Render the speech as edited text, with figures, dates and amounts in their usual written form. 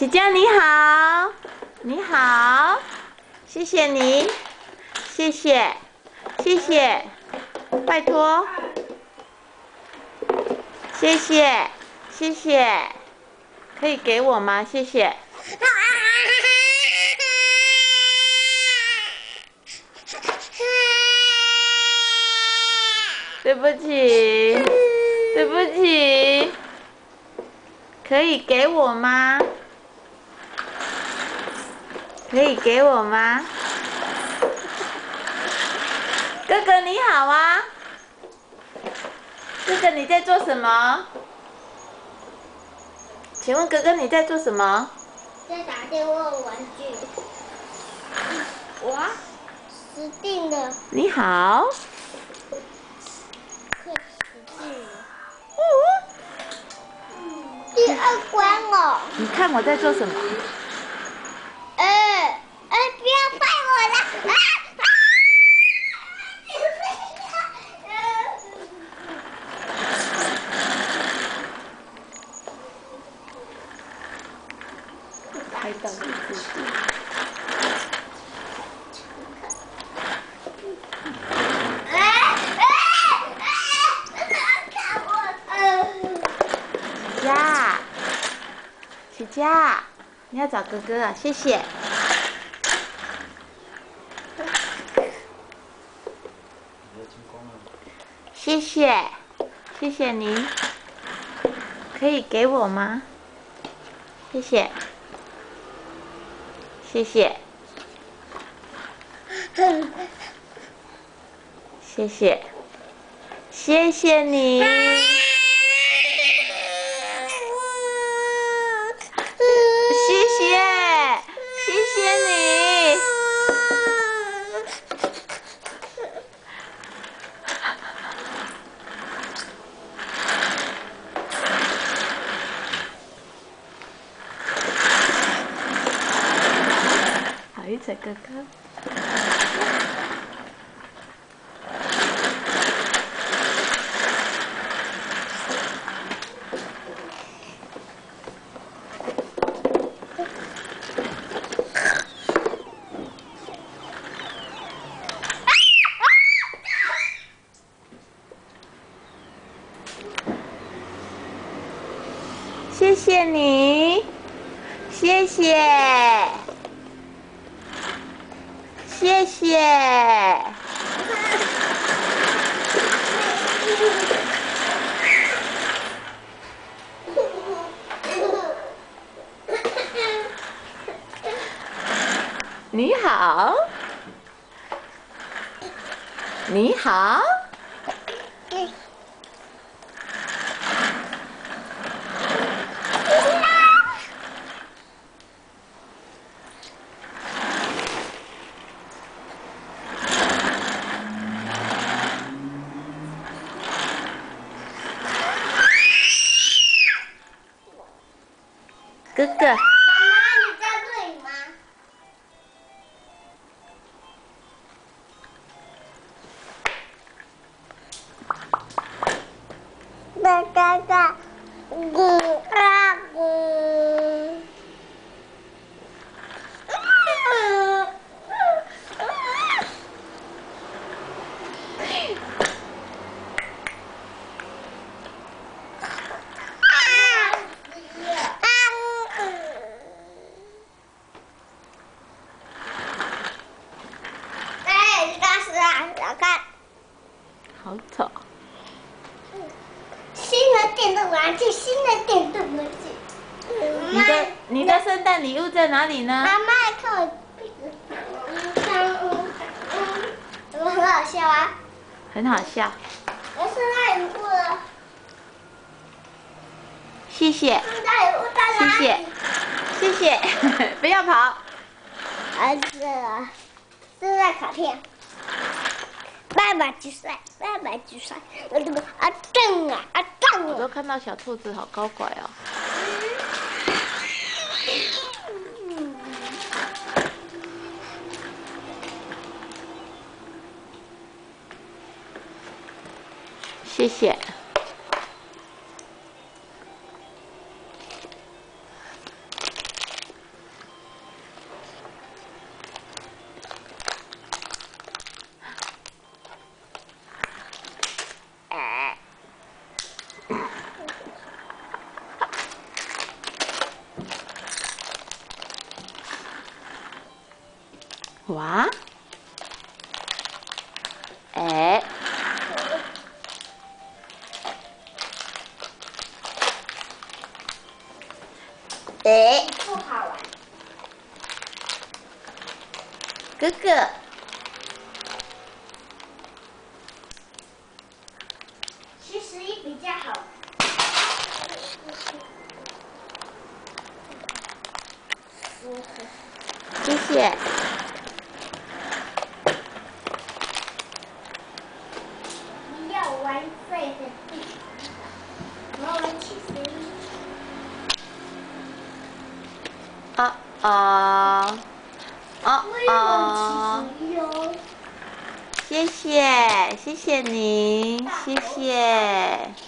喜佳你好，你好，谢谢你，谢谢，谢谢，拜托，谢谢，谢谢，可以给我吗？谢谢。对不起，对不起，可以给我吗？可以给我吗？哥哥你好啊，哥哥你在做什么？请问哥哥你在做什么？ 在打电话玩具。哇，死定了！ 你好。 快死定了！第二关哦。 你看我在做什么？ 不要拍我了！ 拍到你自己。喜佳，喜佳，你要找哥哥啊？谢谢。谢谢，谢谢您。可以给我吗？谢谢，谢谢，谢谢，谢谢你。谢谢，谢谢你。好一嘴哥哥。谢谢你，谢谢，谢谢。你好，你好。哥哥， 妈妈，你在这里吗？嘎嘎嘎，咕啊咕。小看， 好丑。 新的电动玩具，新的电动玩具。 你的圣诞礼物在哪里呢？ 妈妈看我鼻子，很好笑啊。 很好笑。 我圣诞礼物了。 谢谢， 圣诞礼物在哪里？ 谢谢，谢谢，不要跑。 儿子，圣诞卡片。爸爸举帅，爸爸举帅，我怎么正啊正啊！ 我都看到小兔子好高乖哦。谢谢。 哇，哎，哎， 不好玩。 哥哥， 其实也比较好玩。 谢谢。 不要玩这个地方，我要玩起司。 啊啊啊我也啊！ 玩起司哟。 谢谢，谢谢您，谢谢。